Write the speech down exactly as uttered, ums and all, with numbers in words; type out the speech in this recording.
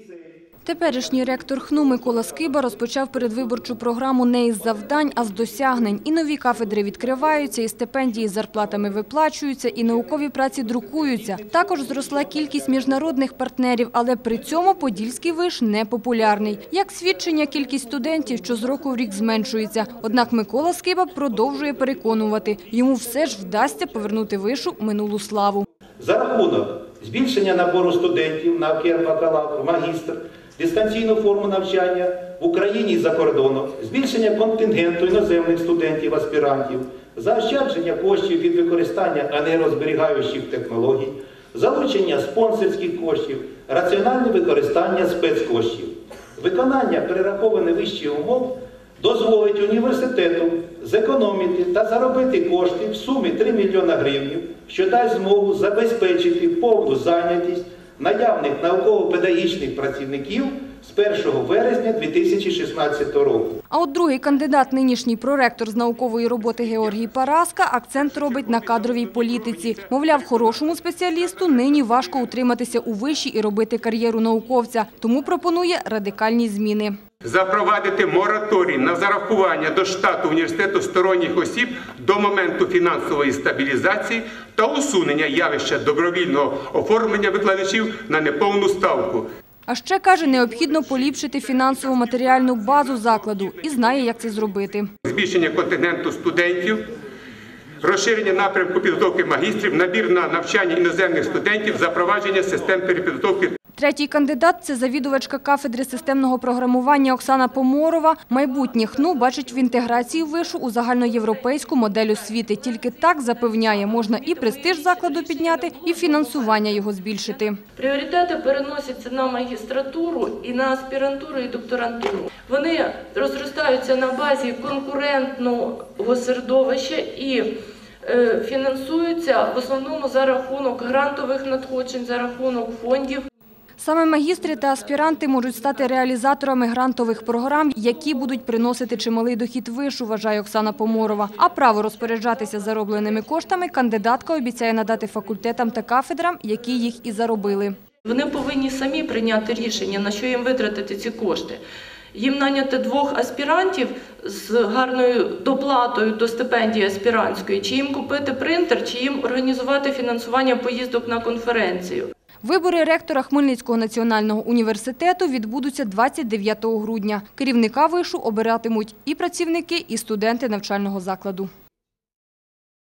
Теперішній ректор ХНУ Микола Скиба розпочав передвиборчу програму не із завдань, а з досягнень. І нові кафедри відкриваються, і стипендії з зарплатами виплачуються, і наукові праці друкуються. Також зросла кількість міжнародних партнерів, але при цьому Подільський виш не популярний. Як свідчення, кількість студентів, що з року в рік зменшується. Однак Микола Скиба продовжує переконувати, йому все ж вдасться повернути вишу минулу славу. За рахунок збільшення набору студентів на бакалавр, магістр, дистанційну форму навчання в Україні і за кордоном, збільшення контингенту іноземних студентів-аспірантів, заощадження коштів від використання енергозберігаючих технологій, залучення спонсорських коштів, раціональне використання спецкоштів. Виконання перерахованих вище умов дозволить університету зекономити та заробити кошти в сумі три мільйони гривень, що дасть змогу забезпечити повну зайнятість наявних науково-педагогічних працівників з першого вересня дві тисячі шістнадцятого року. А от другий кандидат, нинішній проректор з наукової роботи Георгій Параска, акцент робить на кадровій політиці. Мовляв, хорошому спеціалісту нині важко утриматися у виші і робити кар'єру науковця, тому пропонує радикальні зміни. Запровадити мораторій на зарахування до штату університету сторонніх осіб до моменту фінансової стабілізації та усунення явища добровільного оформлення викладачів на неповну ставку. А ще, каже, необхідно поліпшити фінансово-матеріальну базу закладу і знає, як це зробити. Збільшення контингенту студентів, розширення напрямку підготовки магістрів, набір на навчання іноземних студентів, запровадження систем перепідготовки. Третій кандидат – це завідувачка кафедри системного програмування Оксана Поморова. Майбутнє ХНУ бачить в інтеграції вишу у загальноєвропейську модель освіти. Тільки так, запевняє, можна і престиж закладу підняти, і фінансування його збільшити. Пріоритети переносяться на магістратуру, і на аспірантуру, і докторантуру. Вони розростаються на базі конкурентного середовища і фінансуються в основному за рахунок грантових надходжень, за рахунок фондів. Саме магістри та аспіранти можуть стати реалізаторами грантових програм, які будуть приносити чималий дохід вишу, вважає Оксана Поморова. А право розпоряджатися заробленими коштами кандидатка обіцяє надати факультетам та кафедрам, які їх і заробили. Вони повинні самі прийняти рішення, на що їм витратити ці кошти. Їм наняти двох аспірантів з гарною доплатою до стипендії аспірантської, чи їм купити принтер, чи їм організувати фінансування поїздок на конференцію. Вибори ректора Хмельницького національного університету відбудуться двадцять дев'ятого грудня. Керівника вишу обиратимуть і працівники, і студенти навчального закладу.